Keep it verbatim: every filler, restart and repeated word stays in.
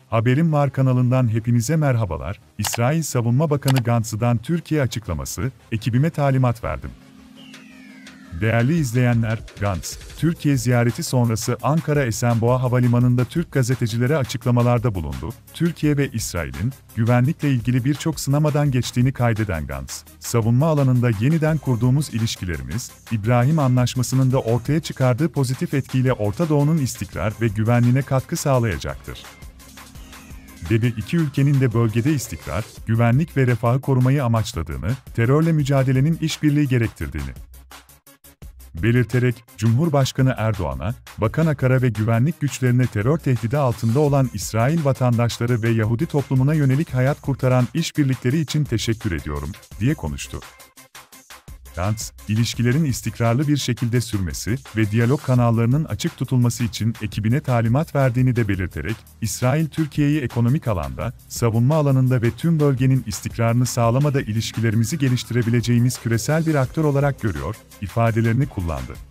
Haberim Var kanalından hepinize merhabalar. İsrail Savunma Bakanı Gantz'dan Türkiye açıklaması, ekibime talimat verdim. Değerli izleyenler, Gantz, Türkiye ziyareti sonrası Ankara Esenboğa Havalimanı'nda Türk gazetecilere açıklamalarda bulundu. Türkiye ve İsrail'in güvenlikle ilgili birçok sınamadan geçtiğini kaydeden Gantz, savunma alanında yeniden kurduğumuz ilişkilerimiz, İbrahim Anlaşması'nın da ortaya çıkardığı pozitif etkiyle Orta Doğu'nun istikrar ve güvenliğine katkı sağlayacaktır. Dedi iki ülkenin de bölgede istikrar, güvenlik ve refahı korumayı amaçladığını, terörle mücadelenin işbirliği gerektirdiğini belirterek, Cumhurbaşkanı Erdoğan'a, Bakan Akar'a ve güvenlik güçlerine terör tehdidi altında olan İsrail vatandaşları ve Yahudi toplumuna yönelik hayat kurtaran işbirlikleri için teşekkür ediyorum, diye konuştu. Gantz, ilişkilerin istikrarlı bir şekilde sürmesi ve diyalog kanallarının açık tutulması için ekibine talimat verdiğini de belirterek, İsrail Türkiye'yi ekonomik alanda, savunma alanında ve tüm bölgenin istikrarını sağlamada ilişkilerimizi geliştirebileceğimiz küresel bir aktör olarak görüyor, ifadelerini kullandı.